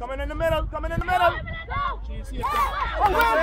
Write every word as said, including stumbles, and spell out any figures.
Coming in the middle. Coming in the middle. She see it. Oh, well